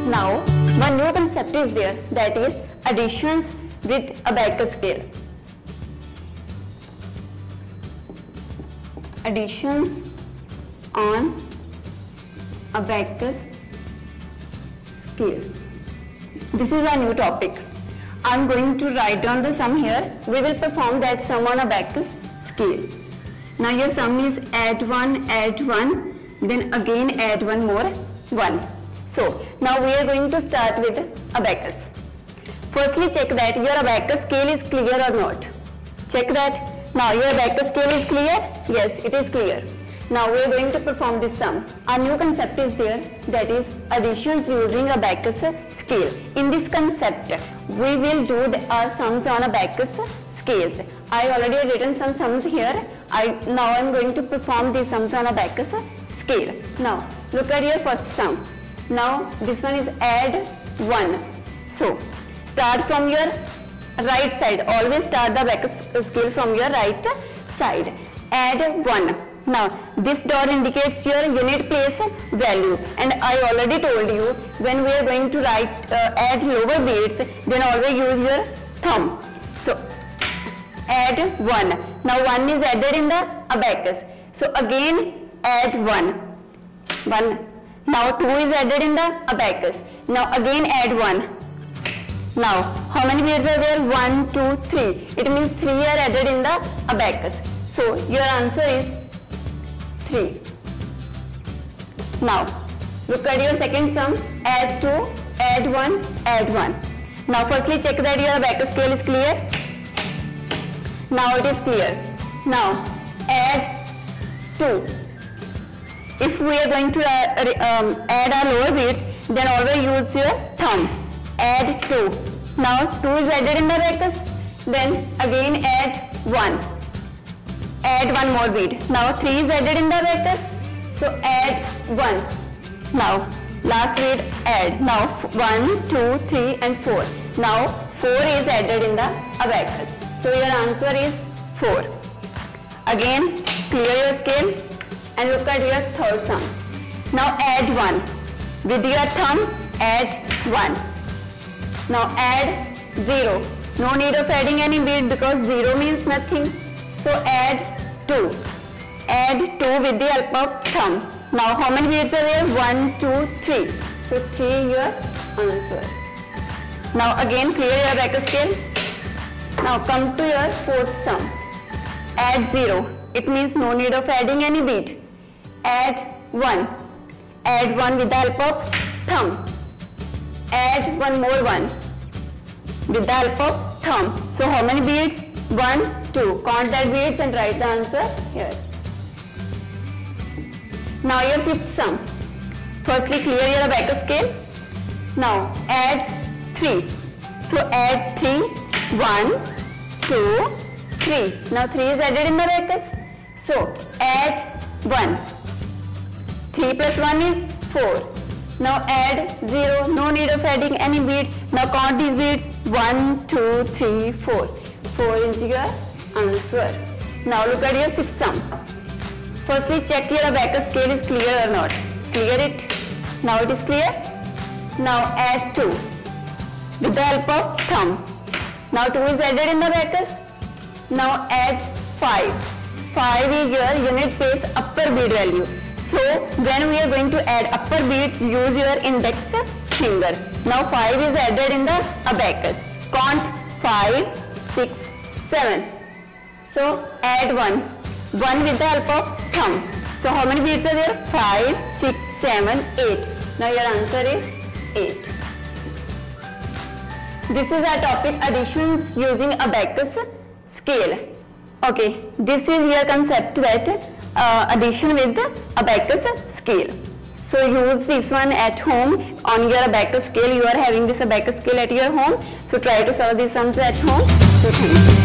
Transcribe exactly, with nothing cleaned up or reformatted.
Now, one new concept is there, that is additions with abacus scale. Additions on abacus scale. This is a new topic. I am going to write down the sum here. We will perform that sum on abacus scale. Now your sum is add one, add one, then again add one more, one. So now we are going to start with abacus. Firstly check that your abacus scale is clear or not. Check that. Now your abacus scale is clear? Yes, it is clear. Now we are going to perform this sum. A new concept is there, that is additions using abacus scale. In this concept, we will do the, our sums on abacus scales. I already have written some sums here. I now I am going to perform these sums on abacus scale. Now look at your first sum. Now this one is add one. So start from your right side. Always start the abacus scale from your right side. Add one. Now this dot indicates your unit place value, and I already told you when we are going to write uh, add lower beads, then always use your thumb. So add one. Now one is added in the abacus. So again add one. One. Now two is added in the abacus. Now again add one. Now how many beads are there? One, two, three. It means three are added in the abacus. So your answer is three. Now look at your second sum. Add two, add one, add one. Now firstly check that your abacus scale is clear. Now it is clear. Now add two. If we are going to uh, um, add our lower beads, then always use your thumb. Add two. Now two is added in the abacus. Then again add one. Add one more bead. Now three is added in the abacus. So add one. Now last bead add. Now one, two, three and four. Now four is added in the abacus. So your answer is four. Again clear your scale and look at your third sum. Now add one. With your thumb add one. Now add zero. No need of adding any bead because zero means nothing. So add two. Add two with the help of thumb. Now how many beads are there? one, two, three. So three your answer. Now again clear your abacus scale. Now come to your fourth sum. Add zero. It means no need of adding any bead. Add one. Add one with the help of thumb. Add one more one with the help of thumb. So how many beads? one, two. Count that beads and write the answer here. Now your fifth sum. Firstly clear your abacus scale. Now add three. So add three. one, two, three. Now three is added in the abacus. So add one. three plus one is four. Now add zero. No need of adding any bead. Now count these beads. one, two, three, four. four is your answer. Now look at your sixth sum. Firstly check your abacus scale is clear or not. Clear it. Now it is clear. Now add two with the help of thumb. Now two is added in the abacus. Now add five. five is your unit place upper bead value. So when we are going to add upper beads, use your index finger. Now five is added in the abacus. Count five, six, seven. So add one. one with the help of thumb. So how many beads are there? five, six, seven, eight. Now your answer is eight. This is our topic, additions using abacus scale. Okay, this is your concept, that uh, addition with abacus scale. So use this one at home on your abacus scale. You are having this abacus scale at your home. So try to solve these sums at home. So thank you.